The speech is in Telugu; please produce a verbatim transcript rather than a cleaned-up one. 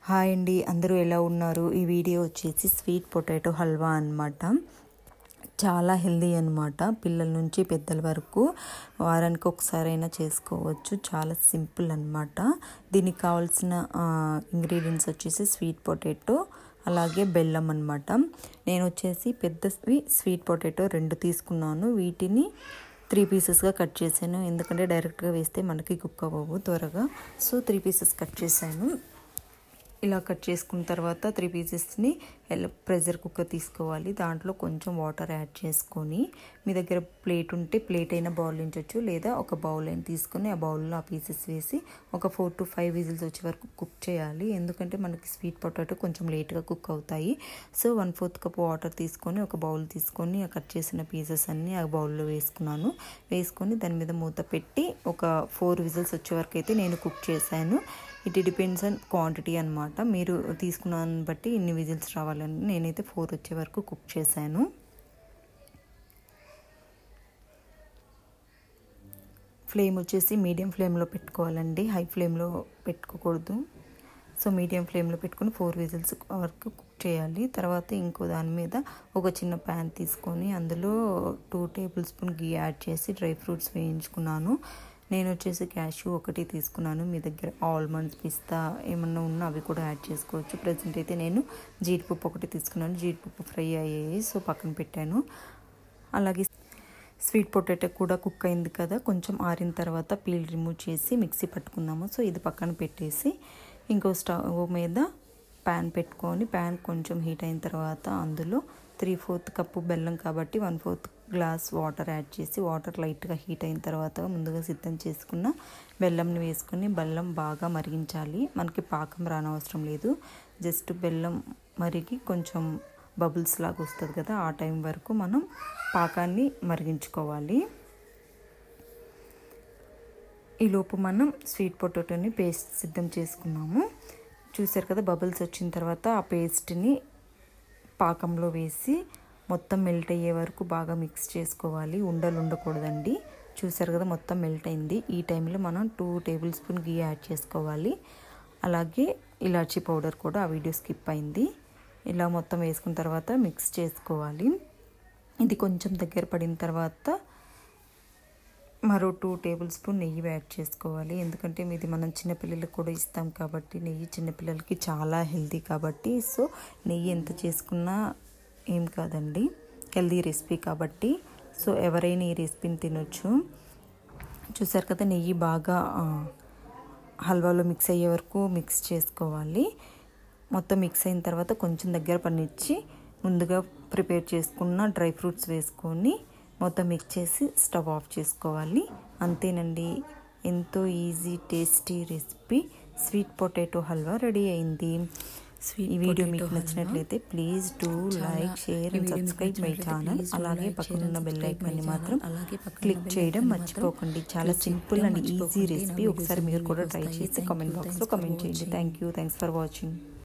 హాయ్ అండి, అందరూ ఎలా ఉన్నారు? ఈ వీడియో వచ్చేసి స్వీట్ పొటాటో హల్వా అన్నమాట. చాలా హెల్దీ అన్నమాట. పిల్లల నుంచి పెద్దల వరకు వారానికి ఒకసారైనా చేసుకోవచ్చు. చాలా సింపుల్ అన్నమాట. దీనికి కావాల్సిన ఇంగ్రీడియంట్స్ వచ్చేసి స్వీట్ పొటాటో అలాగే బెల్లం అన్నమాట. నేను వచ్చేసి పెద్దవి స్వీట్ పొటాటో రెండు తీసుకున్నాను. వీటిని త్రీ పీసెస్గా కట్ చేశాను, ఎందుకంటే డైరెక్ట్గా వేస్తే మనకి కుక్ అవ్వవు త్వరగా. సో త్రీ పీసెస్ కట్ చేశాను. ఇలా కట్ చేసుకున్న తర్వాత త్రీ పీసెస్ని ప్రెషర్ కుక్కర్ తీసుకోవాలి. దాంట్లో కొంచెం వాటర్ యాడ్ చేసుకొని, మీ దగ్గర ప్లేట్ ఉంటే ప్లేట్ అయినా బౌల్ ఉంచవచ్చు, లేదా ఒక బౌల్ అయినా తీసుకొని ఆ బౌల్లో ఆ పీసెస్ వేసి ఒక ఫోర్ టు ఫైవ్ విజిల్స్ వచ్చే వరకు కుక్ చేయాలి. ఎందుకంటే మనకి స్వీట్ పొటాటో కొంచెం లేట్గా కుక్ అవుతాయి. So one fourth cup water తీసుకొని ఒక బౌల్ తీసుకొని ఆ కట్ చేసిన పీసెస్ అన్నీ ఆ బౌల్లో వేసుకున్నాను. వేసుకొని దాని మీద మూత పెట్టి ఒక ఫోర్ విజిల్స్ వచ్చే వరకు అయితే నేను కుక్ చేశాను. ఇట్ డిపెండ్స్ ఆన్ క్వాంటిటీ అనమాట. మీరు తీసుకున్నాను బట్టి ఇన్ని విజిల్స్ రావాలని నేనైతే ఫోర్ వచ్చే వరకు కుక్ చేశాను. ఫ్లేమ్ వచ్చేసి మీడియం ఫ్లేమ్లో పెట్టుకోవాలండి, హై ఫ్లేమ్లో పెట్టుకోకూడదు. సో మీడియం ఫ్లేమ్లో పెట్టుకొని ఫోర్ విజిల్స్ వరకు కుక్ చేయాలి. తర్వాత ఇంకో దాని మీద ఒక చిన్న ప్యాన్ తీసుకొని అందులో two tablespoon ghee add చేసి డ్రై ఫ్రూట్స్ వేయించుకున్నాను. నేను వచ్చేసి క్యాష్యూ ఒకటి తీసుకున్నాను. మీ దగ్గర ఆల్మండ్స్, పిస్తా ఏమన్నా ఉన్నా అవి కూడా యాడ్ చేసుకోవచ్చు. ప్రజెంట్ అయితే నేను జీడిపప్పు ఒకటి తీసుకున్నాను. జీడిపప్పు ఫ్రై అయ్యాయి, సో పక్కన పెట్టాను. అలాగే స్వీట్ పొటాటో కూడా కుక్ అయింది కదా, కొంచెం ఆరిన తర్వాత పీల్ రిమూవ్ చేసి మిక్సీ పట్టుకుందాము. సో ఇది పక్కన పెట్టేసి ఇంకో స్టవ్ మీద ప్యాన్ పెట్టుకొని, ప్యాన్ కొంచెం హీట్ అయిన తర్వాత అందులో త్రీ ఫోర్త్ కప్పు బెల్లం కాబట్టి one fourth glass water add చేసి, వాటర్ లైట్గా హీట్ అయిన తర్వాత ముందుగా సిద్ధం చేసుకున్న బెల్లంని వేసుకొని బెల్లం బాగా మరిగించాలి. మనకి పాకం రానవసరం లేదు, జస్ట్ బెల్లం మరిగి కొంచెం బబుల్స్ లాగా వస్తుంది కదా, ఆ టైం వరకు మనం పాకాన్ని మరిగించుకోవాలి. ఈలోపు మనం స్వీట్ పొటాటోని పేస్ట్ సిద్ధం చేసుకున్నాము. చూసారు కదా, బబుల్స్ వచ్చిన తర్వాత ఆ పేస్ట్ని పాకంలో వేసి మొత్తం మెల్ట్ అయ్యే వరకు బాగా మిక్స్ చేసుకోవాలి. ఉండలు ఉండకూడదండి. చూసారు కదా, మొత్తం మెల్ట్ అయింది. ఈ టైంలో మనం two tablespoon ghee add చేసుకోవాలి. అలాగే ఇలాచీ పౌడర్ కూడా, ఆ వీడియో స్కిప్ అయింది. ఇలా మొత్తం వేసుకున్న తర్వాత మిక్స్ చేసుకోవాలి. ఇది కొంచెం దగ్గర పడిన తర్వాత మరో టూ టేబుల్ స్పూన్ నెయ్యి యాడ్ చేసుకోవాలి. ఎందుకంటే ఇది మనం చిన్నపిల్లలకు కూడా ఇస్తాం కాబట్టి, నెయ్యి చిన్నపిల్లలకి చాలా హెల్తీ కాబట్టి. సో నెయ్యి ఎంత చేసుకున్నా ఏం కాదండి, హెల్తీ రెసిపీ కాబట్టి. సో ఎవరైనా ఈ రెసిపీని తినొచ్చు. చూసారు కదా, నెయ్యి బాగా హల్వాలో మిక్స్ అయ్యే వరకు మిక్స్ చేసుకోవాలి. మొత్తం మిక్స్ అయిన తర్వాత కొంచెం దగ్గర పనిచ్చి ముందుగా ప్రిపేర్ చేసుకున్న డ్రై ఫ్రూట్స్ వేసుకొని మొత్తం మిక్స్ చేసి స్టవ్ ఆఫ్ చేసుకోవాలి. అంతేనండి, ఎంతో easy tasty recipe sweet potato halwa ready అయింది. ఈ వీడియో మీకు నచ్చినట్లయితే please do like, share and subscribe my channel. అలాగే పక్కనున్న బెల్ ఐకాన్ని మాత్రం క్లిక్ చేయడం మర్చిపోకండి. చాలా సింపుల్ అండ్ ఈజీ రెసిపీ. ఒకసారి మీరు కూడా ట్రై చేసి కామెంట్ బాక్స్లో కామెంట్ చేయండి. Thank you thanks for watching.